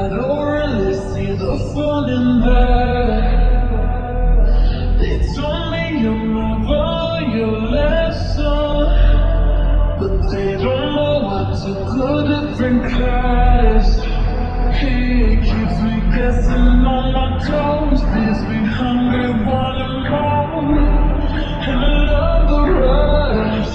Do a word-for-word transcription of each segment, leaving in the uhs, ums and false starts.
don't really see the fun in that. They told me you'll never your lesson, but they don't know what to go different class. He keeps me guessing on my toes, leaves me hungry, wanting more, and I love the rush.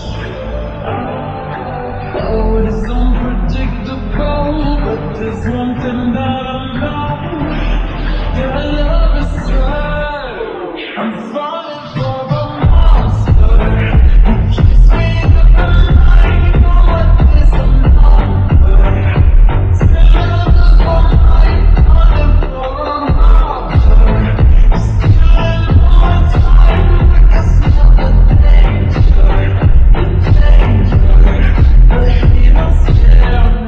Oh, it's unpredictable, but there's one thing that I know, that love is right. I'm falling for the monster who keeps me up at night. You know what this is about. Still love is one night, falling for a monster. Stealing all my time, I can smell the danger, the danger, but he don't scare me.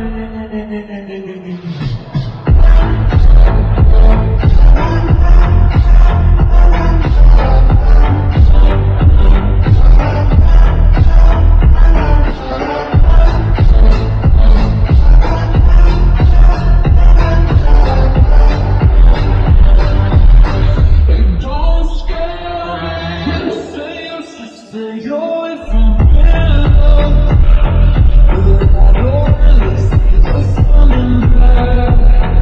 Stay away from him, but I don't really see the fun in that.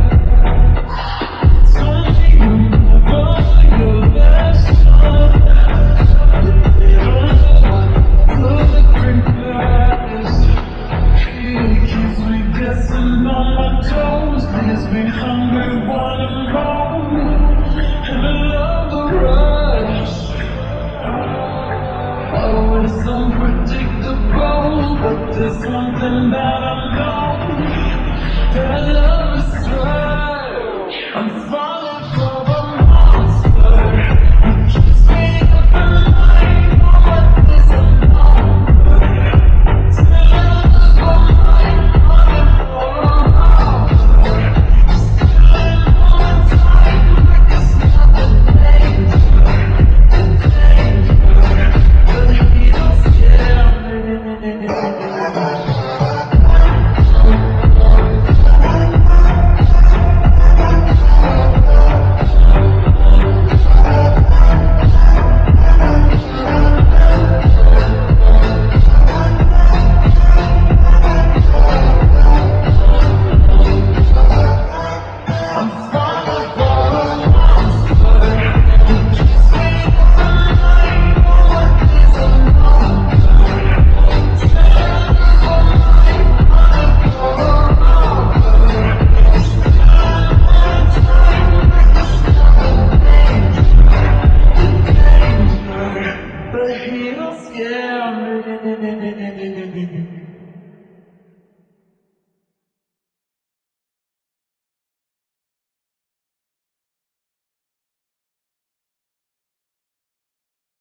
It's only you never your lesson, but they don't know what good drink that is. He keeps me guessing on my toes, leaves me hungry, wanting more, and I love the rush. Oh, it's unpredictable, but this one